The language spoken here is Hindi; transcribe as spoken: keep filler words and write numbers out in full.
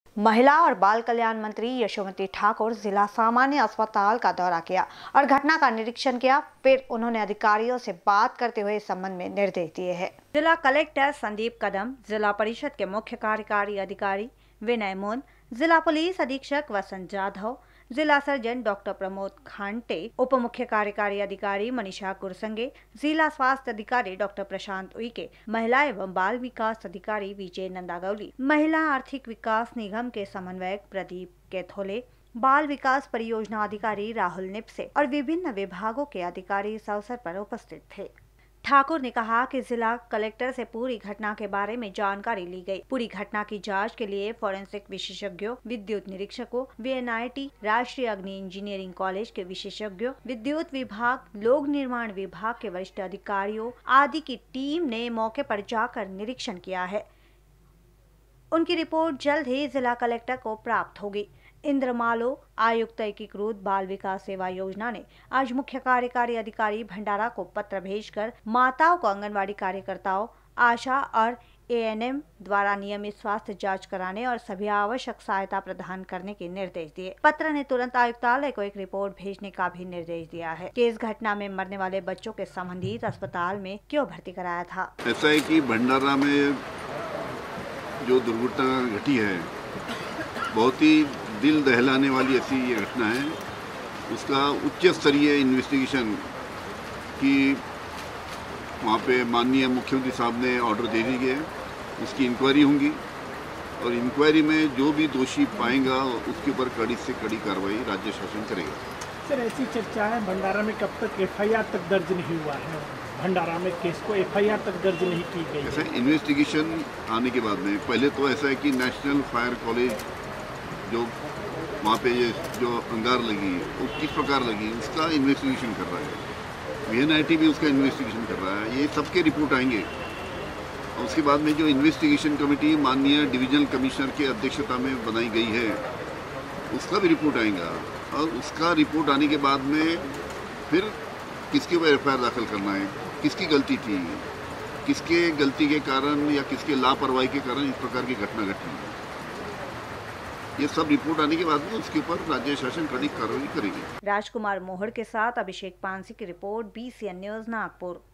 महिला और बाल कल्याण मंत्री यशोमती ठाकुर जिला सामान्य अस्पताल का दौरा किया और घटना का निरीक्षण किया। फिर उन्होंने अधिकारियों से बात करते हुए इस संबंध में निर्देश दिए हैं। जिला कलेक्टर संदीप कदम, जिला परिषद के मुख्य कार्यकारी अधिकारी विनय मोन, जिला पुलिस अधीक्षक वसंत जाधव, जिला सर्जन डॉक्टर प्रमोद खांटे, उप मुख्य कार्यकारी अधिकारी मनीषा कुरसंगे, जिला स्वास्थ्य अधिकारी डॉक्टर प्रशांत उइके, महिला एवं बाल विकास अधिकारी विजय नंदागौली, महिला आर्थिक विकास निगम के समन्वयक प्रदीप केथोले, बाल विकास परियोजना अधिकारी राहुल निपसे और विभिन्न विभागों के अधिकारी इस अवसर पर उपस्थित थे। ठाकुर ने कहा कि जिला कलेक्टर से पूरी घटना के बारे में जानकारी ली गई। पूरी घटना की जांच के लिए फोरेंसिक विशेषज्ञों, विद्युत निरीक्षकों, वी एन आई टी, राष्ट्रीय अग्नि इंजीनियरिंग कॉलेज के विशेषज्ञों, विद्युत विभाग, लोक निर्माण विभाग के वरिष्ठ अधिकारियों आदि की टीम ने मौके पर जाकर निरीक्षण किया है। उनकी रिपोर्ट जल्द ही जिला कलेक्टर को प्राप्त होगी। इंद्रमालो आयुक्त एकीकृत बाल विकास सेवा योजना ने आज मुख्य कार्यकारी अधिकारी भंडारा को पत्र भेजकर माताओं को आंगनवाड़ी कार्यकर्ताओं, आशा और ए एन एम द्वारा नियमित स्वास्थ्य जांच कराने और सभी आवश्यक सहायता प्रदान करने के निर्देश दिए। पत्र ने तुरंत आयुक्तालय को एक रिपोर्ट भेजने का भी निर्देश दिया है कि इस घटना में मरने वाले बच्चों के संबंधित अस्पताल में क्यों भर्ती कराया था। ऐसा है कि भंडारा में जो दुर्घटना घटी है बहुत ही दिल दहलाने वाली ऐसी ये घटना है। उसका उच्च स्तरीय इन्वेस्टिगेशन की वहाँ पे माननीय मुख्यमंत्री साहब ने ऑर्डर दे दी गया है। उसकी इंक्वायरी होंगी और इंक्वायरी में जो भी दोषी पाएगा उसके ऊपर कड़ी से कड़ी कार्रवाई राज्य शासन करेगा। सर, ऐसी चर्चा है भंडारा में कब तक एफ आई आर तक दर्ज नहीं हुआ है? भंडारा में केस को एफ आई आर तक दर्ज नहीं की गई। ऐसा इन्वेस्टिगेशन आने के बाद में पहले तो ऐसा है कि नेशनल फायर कॉलेज जो वहाँ पे ये जो अंगार लगी वो किस प्रकार लगी उसका इन्वेस्टिगेशन कर रहा है। वी एन आई टी भी उसका इन्वेस्टिगेशन कर रहा है। ये सबके रिपोर्ट आएंगे और उसके बाद में जो इन्वेस्टिगेशन कमेटी माननीय डिवीजनल कमिश्नर की अध्यक्षता में बनाई गई है उसका भी रिपोर्ट आएगा और उसका रिपोर्ट आने के बाद में फिर किसके ऊपर एफ आई आर दाखिल करना है, किसकी गलती थी, किसके गलती के कारण या किसके लापरवाही के कारण इस प्रकार की घटना घटी। ये सब रिपोर्ट आने के बाद में उसके ऊपर राज्य शासन कड़ी कार्रवाई करेगी। राजकुमार मोहड़ के साथ अभिषेक पानसी की report, B C N news Nagpur.